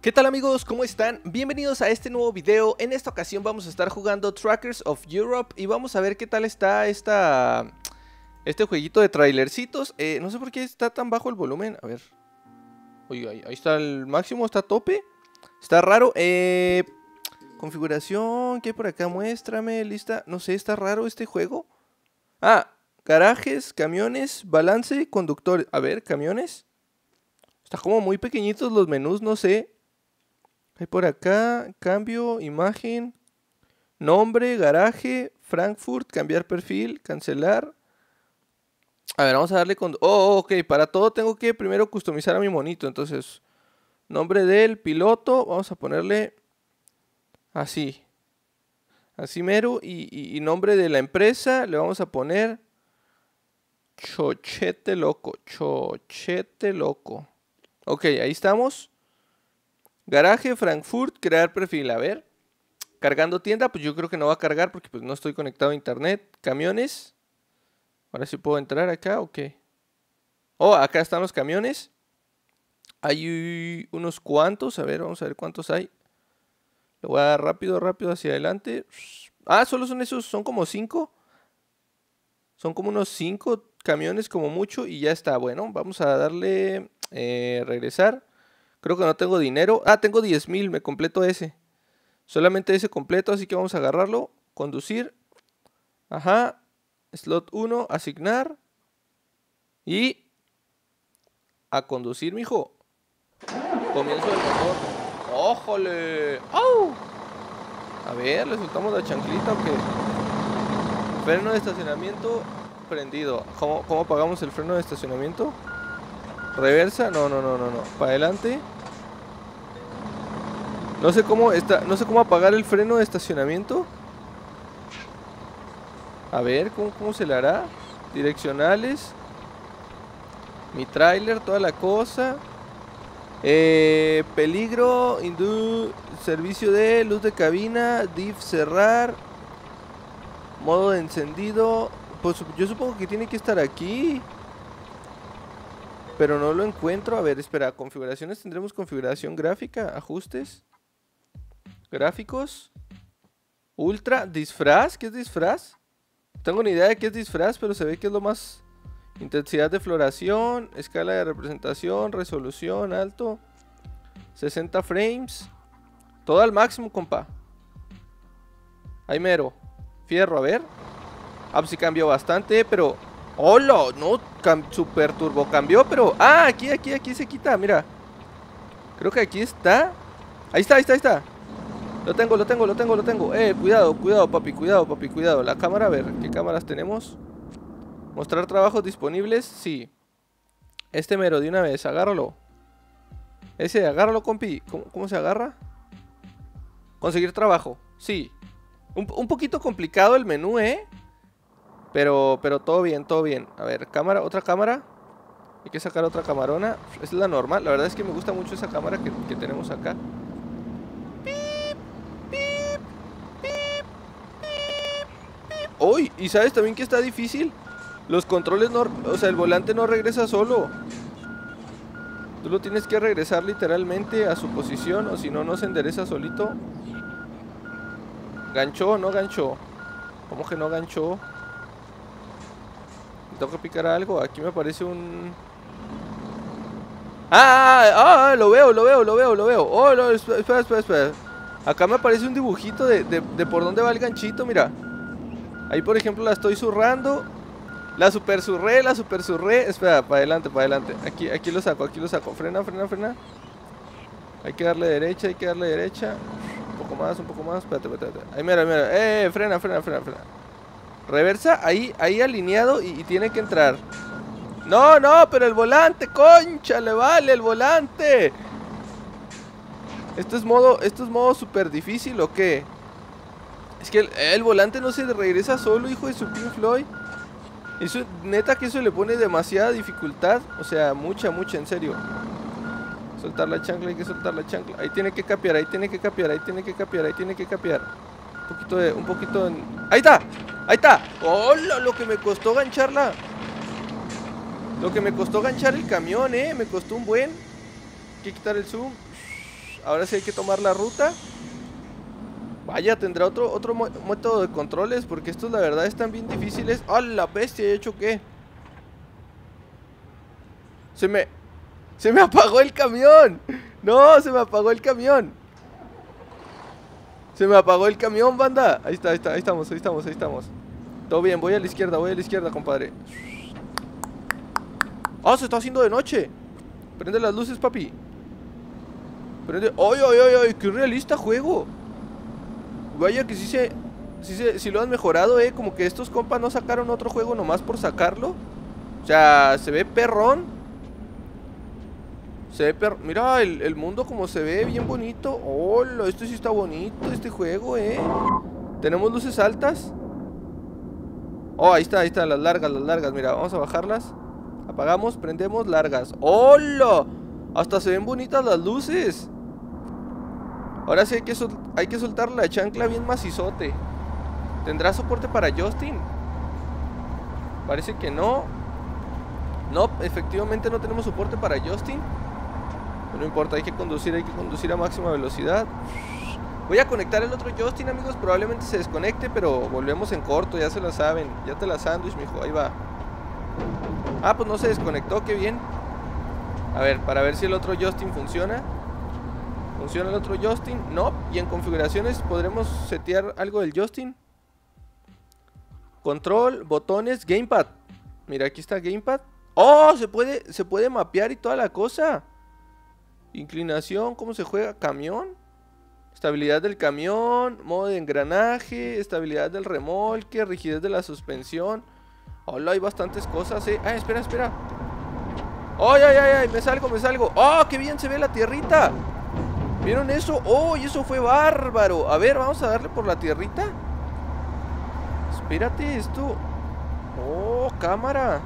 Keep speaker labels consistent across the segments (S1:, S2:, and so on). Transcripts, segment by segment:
S1: ¿Qué tal amigos? ¿Cómo están? Bienvenidos a este nuevo video. En esta ocasión vamos a estar jugando Truckers of Europe y vamos a ver qué tal está este jueguito de trailercitos. No sé por qué está tan bajo el volumen. A ver. Oiga, ahí está el máximo, está a tope. Está raro. Configuración, ¿qué hay por acá? Muéstrame, lista. No sé, está raro este juego. Ah, garajes, camiones, balance, conductores. A ver, camiones. Está como muy pequeñitos los menús, no sé. Hay por acá, cambio, imagen, nombre, garaje, Frankfurt, cambiar perfil, cancelar. A ver, vamos a darle con... ok, para todo tengo que primero customizar a mi monito. Entonces, nombre del piloto, vamos a ponerle así. Así mero. Y nombre de la empresa, le vamos a poner Chochete Loco. Chochete Loco. Ok, ahí estamos. Garaje, Frankfurt, crear perfil, a ver. Cargando tienda, pues yo creo que no va a cargar porque pues no estoy conectado a internet. Camiones. Ahora sí puedo entrar acá, ok. Oh, acá están los camiones. Hay unos cuantos, a ver, vamos a ver cuántos hay. Lo voy a dar rápido hacia adelante. Ah, solo son esos, son como 5. Son como unos 5 camiones como mucho y ya está. Bueno, vamos a darle regresar. Creo que no tengo dinero. Ah, tengo 10,000, me completo ese. Solamente ese completo, así que vamos a agarrarlo. Conducir. Ajá. Slot 1, asignar. Y... a conducir, mijo. Comienzo el motor. ¡Ójole! ¡Au! A ver, ¿le soltamos la chanclita o qué? Freno de estacionamiento prendido. ¿Cómo apagamos el freno de estacionamiento? Reversa, no. Para adelante. No sé cómo apagar el freno de estacionamiento. A ver, ¿cómo se le hará? Direccionales. Mi tráiler, toda la cosa. Peligro, servicio de luz de cabina, diff cerrar. Modo de encendido. Pues yo supongo que tiene que estar aquí. Pero no lo encuentro. A ver, espera, configuraciones. Tendremos configuración gráfica, ajustes. Gráficos. Ultra. Disfraz. ¿Qué es disfraz? No tengo ni idea de qué es disfraz, pero se ve que es lo más... Intensidad de floración. Escala de representación. Resolución. Alto. 60 frames. Todo al máximo, compa. Ahí mero. Fierro, a ver. Ah, pues sí cambió bastante, pero... ¡Hola! No, super turbo cambió, pero... Ah, aquí se quita, mira. Creo que aquí está. Ahí está. Lo tengo. Cuidado, papi, cuidado. La cámara, a ver, ¿qué cámaras tenemos? Mostrar trabajos disponibles, sí. Este mero, de una vez, agárralo. Agárralo, compi. ¿Cómo se agarra? Conseguir trabajo, sí. Un poquito complicado el menú, Pero todo bien. A ver, cámara, otra cámara. Hay que sacar otra camarona. Esa es la normal, la verdad es que me gusta mucho esa cámara que tenemos acá. ¡Uy! ¿Y sabes también que está difícil? Los controles no... O sea, el volante no regresa solo. Tú lo tienes que regresar literalmente a su posición, o si no, no se endereza solito. ¿Ganchó o no ganchó? ¿Cómo que no ganchó? Tengo que picar algo. Aquí me aparece un... Lo veo. Oh, no, espera. Acá me aparece un dibujito de por dónde va el ganchito, mira. Ahí, por ejemplo, la estoy zurrando. La super zurré. Espera, para adelante. Aquí lo saco. Frena. Hay que darle derecha. Un poco más. Espérate. Ahí, mira. Frena. Reversa, ahí alineado y tiene que entrar. No, pero el volante, concha, le vale el volante. ¿Esto es modo super difícil o qué? Es que el volante no se regresa solo, hijo de su Pink Floyd. Eso, neta que eso le pone demasiada dificultad. O sea, mucha, en serio. Soltar la chancla, hay que soltar la chancla. Ahí tiene que capear. Un poquito de... ¡Ahí está! ¡Hola! Lo que me costó gancharla. Lo que me costó ganchar el camión, me costó un buen. Hay que quitar el zoom. Ahora sí hay que tomar la ruta. Vaya, tendrá otro método de controles, porque estos la verdad están bien difíciles. ¡Ah, la bestia! ¿He hecho qué? Se me apagó el camión. No, se me apagó el camión. Se me apagó el camión, banda. Ahí estamos. Todo bien, voy a la izquierda, compadre. ¡Ah, se está haciendo de noche! Prende las luces, papi. Prende... ¡Ay! ¡Qué realista juego! Vaya que sí lo han mejorado, como que estos compas no sacaron otro juego nomás por sacarlo. O sea, se ve perrón. Mira el mundo como se ve, bien bonito. ¡Hola! Esto sí está bonito, este juego, Tenemos luces altas. Oh, ahí está, las largas. Mira, vamos a bajarlas. Apagamos, prendemos, largas. ¡Hola! Hasta se ven bonitas las luces. Ahora sí hay que soltar la chancla bien macizote. ¿Tendrá soporte para Justin? Parece que no. No, efectivamente no tenemos soporte para Justin. No importa, hay que conducir a máxima velocidad. Voy a conectar el otro Justin, amigos. Probablemente se desconecte, pero volvemos en corto, ya se la saben. Ya te la sándwich, mijo, ahí va. Ah, pues no se desconectó, qué bien. A ver, para ver si el otro Justin funciona. ¿Funciona el otro Justin? No. Y en configuraciones podremos setear algo del Justin. Control, botones, gamepad. Mira, aquí está gamepad. ¡Oh! Se puede mapear y toda la cosa. Inclinación, ¿cómo se juega? Camión. Estabilidad del camión, modo de engranaje, estabilidad del remolque, rigidez de la suspensión. Hola, hay bastantes cosas, Ah, espera. ¡Ay! Me salgo. ¡Oh, qué bien se ve la tierrita! ¿Vieron eso? ¡Oh, y eso fue bárbaro! A ver, vamos a darle por la tierrita. Espérate, esto... ¡Oh, cámara!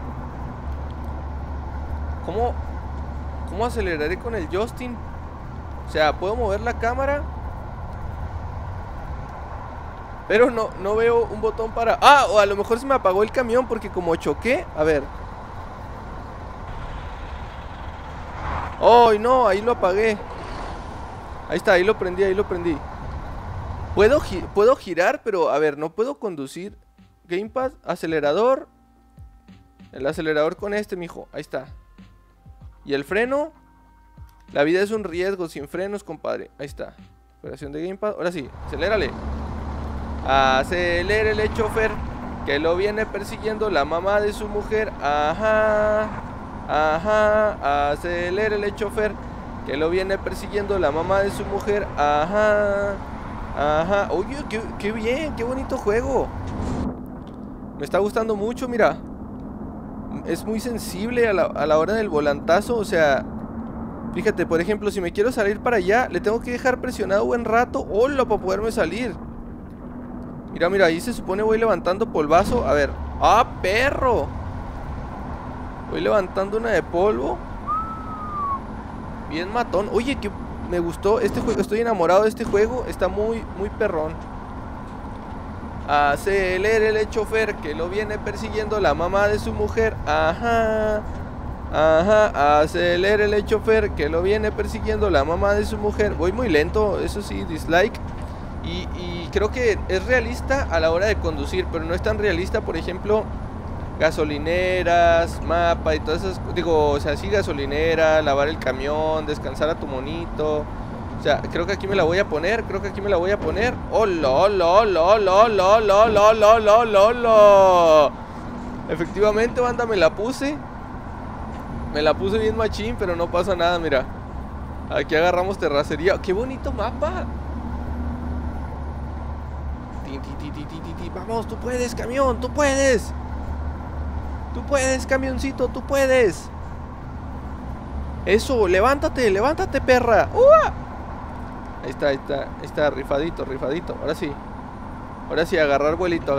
S1: ¿Cómo aceleraré con el Justin? O sea, ¿puedo mover la cámara? Pero no veo un botón para... ¡Ah! O a lo mejor se me apagó el camión porque como choqué... A ver. ¡Oh, no! Ahí lo apagué. Ahí está, ahí lo prendí. Puedo girar, pero a ver, no puedo conducir. Gamepad, acelerador. El acelerador con este, mijo. Ahí está. Y el freno. La vida es un riesgo, sin frenos, compadre. Ahí está. Operación de gamepad. Ahora sí, acelérale. Acelérele, chofer, que lo viene persiguiendo la mamá de su mujer. Ajá. Acelérele, chofer, que lo viene persiguiendo la mamá de su mujer. Ajá. Oye, qué bien, qué bonito juego. Me está gustando mucho, mira. Es muy sensible a la hora del volantazo. O sea, fíjate, por ejemplo, si me quiero salir para allá, le tengo que dejar presionado buen rato. Hola, para poderme salir. Mira, ahí se supone voy levantando polvazo. A ver, ¡ah, perro! Voy levantando una de polvo. Bien matón. Oye, que me gustó este juego. Estoy enamorado de este juego. Está muy perrón. Acelérele, chofer, que lo viene persiguiendo la mamá de su mujer. Ajá. Acelérele, chofer, que lo viene persiguiendo la mamá de su mujer. Voy muy lento, eso sí, dislike. Y creo que es realista a la hora de conducir, pero no es tan realista, por ejemplo, gasolineras, mapa y todas esas. Digo, o sea, sí, gasolinera, lavar el camión, descansar a tu monito. O sea, creo que aquí me la voy a poner. ¡Hola! Efectivamente, banda, me la puse bien machín, pero no pasa nada, mira. Aquí agarramos terracería. ¡Qué bonito mapa! Vamos, tú puedes, camión, tú puedes. Tú puedes, camioncito, tú puedes. Eso, levántate, perra. Ahí está, rifadito. Ahora sí, agarrar vuelito.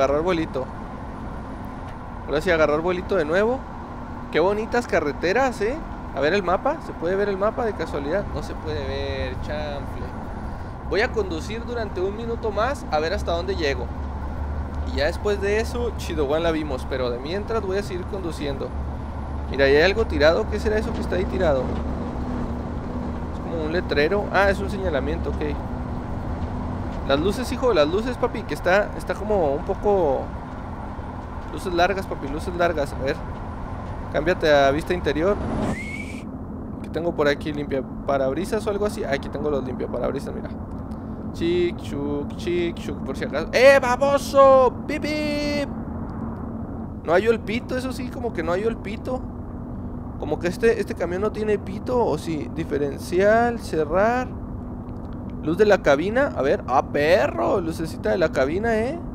S1: Ahora sí, agarrar vuelito de nuevo. Qué bonitas carreteras, A ver el mapa, ¿se puede ver el mapa de casualidad? No se puede ver, chanfle. Voy a conducir durante 1 minuto más a ver hasta dónde llego. Y ya después de eso, Chidowan la vimos. Pero de mientras voy a seguir conduciendo. Mira, ¿y hay algo tirado? ¿Qué será eso que está ahí tirado? Es como como un letrero. Ah, es un señalamiento, ok. Las luces, hijo, las luces, papi, que está como un poco... Luces largas, papi, luces largas. A ver, cámbiate a vista interior. Que tengo por aquí limpia parabrisas o algo así. Aquí tengo los limpia parabrisas, mira. Chic, chuk, por si acaso. Baboso! ¡Pip, pip! No hallo el pito, eso sí, como que no hallo el pito. Como que este camión no tiene pito, o sí. Diferencial, cerrar. Luz de la cabina, a ver. ¡Ah, perro! Lucecita de la cabina,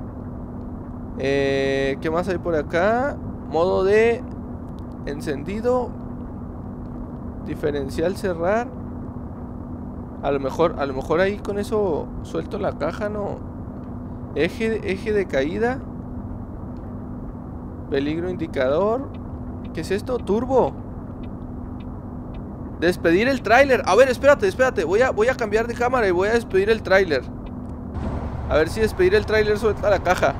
S1: ¿qué más hay por acá? Modo de encendido. Diferencial, cerrar. A lo mejor ahí con eso suelto la caja, ¿no? Eje de caída. Peligro indicador. ¿Qué es esto? Turbo. Despedir el tráiler. A ver, espérate. Voy a cambiar de cámara y voy a despedir el tráiler. A ver si despedir el tráiler suelta la caja.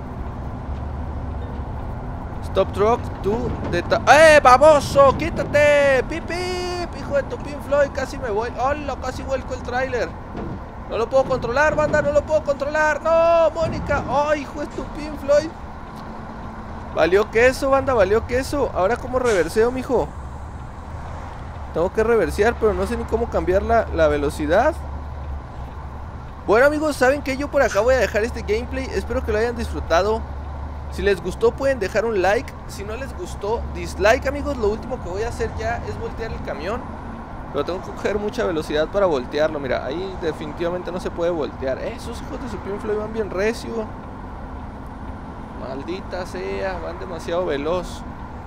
S1: Stop truck to baboso! ¡Quítate! ¡Pip, pip! Hijo de tu Pink Floyd, casi me voy. ¡Hola! Casi vuelco el tráiler. No lo puedo controlar, banda, no lo puedo controlar. ¡No, Mónica! ¡Oh, hijo de tu Pink Floyd! Valió queso, banda, valió queso. Ahora, ¿cómo reverseo, mijo? Tengo que reversear, pero no sé ni cómo cambiar la velocidad. Bueno, amigos, ¿saben qué? Yo por acá voy a dejar este gameplay. Espero que lo hayan disfrutado. Si les gustó, pueden dejar un like. Si no les gustó, dislike, amigos. Lo último que voy a hacer ya es voltear el camión. Pero tengo que coger mucha velocidad para voltearlo. Mira, ahí definitivamente no se puede voltear. Esos hijos de su Pink Floyd van bien recio. Maldita sea, van demasiado veloz.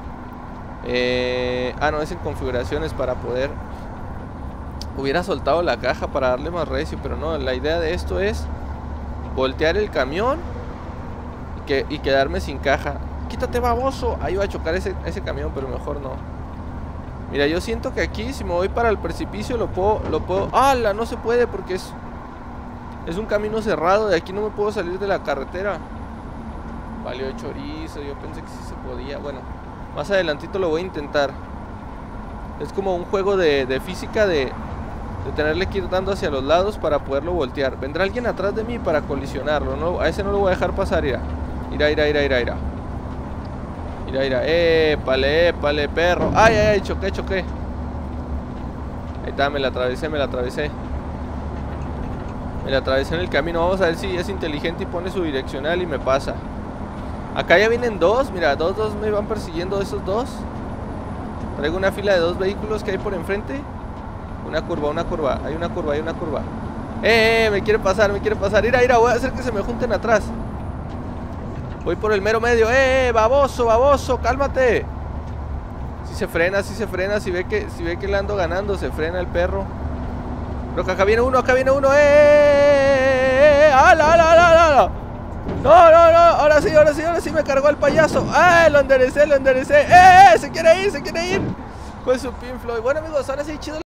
S1: No, es en configuraciones para poder... Hubiera soltado la caja para darle más recio, pero no, la idea de esto es voltear el camión y quedarme sin caja. Quítate, baboso. Ahí va a chocar ese camión, pero mejor no. Mira, yo siento que aquí si me voy para el precipicio lo puedo... ¡Hala! No se puede porque es un camino cerrado. De aquí no me puedo salir de la carretera. Valió chorizo, yo pensé que sí se podía. Bueno, más adelantito lo voy a intentar. Es como un juego de física de tenerle que ir dando hacia los lados para poderlo voltear. Vendrá alguien atrás de mí para colisionarlo, ¿no? A ese no lo voy a dejar pasar, irá. Épale, perro. Ay, choqué. Ahí está, me la atravesé. Me la atravesé en el camino. Vamos a ver si es inteligente y pone su direccional y me pasa. Acá ya vienen dos, mira, dos me van persiguiendo esos dos. Traigo una fila de dos vehículos que hay por enfrente. Una curva, hay una curva. Me quiere pasar. Mira, voy a hacer que se me junten atrás. Voy por el mero medio. Baboso, cálmate. Si se frena, si ve que le ando ganando, se frena el perro. Pero acá viene uno. ¡Ala! No, ahora sí me cargó el payaso. Lo enderecé. Se quiere ir. Pues su Pink Floyd. Bueno, amigos, ahora sí, chido.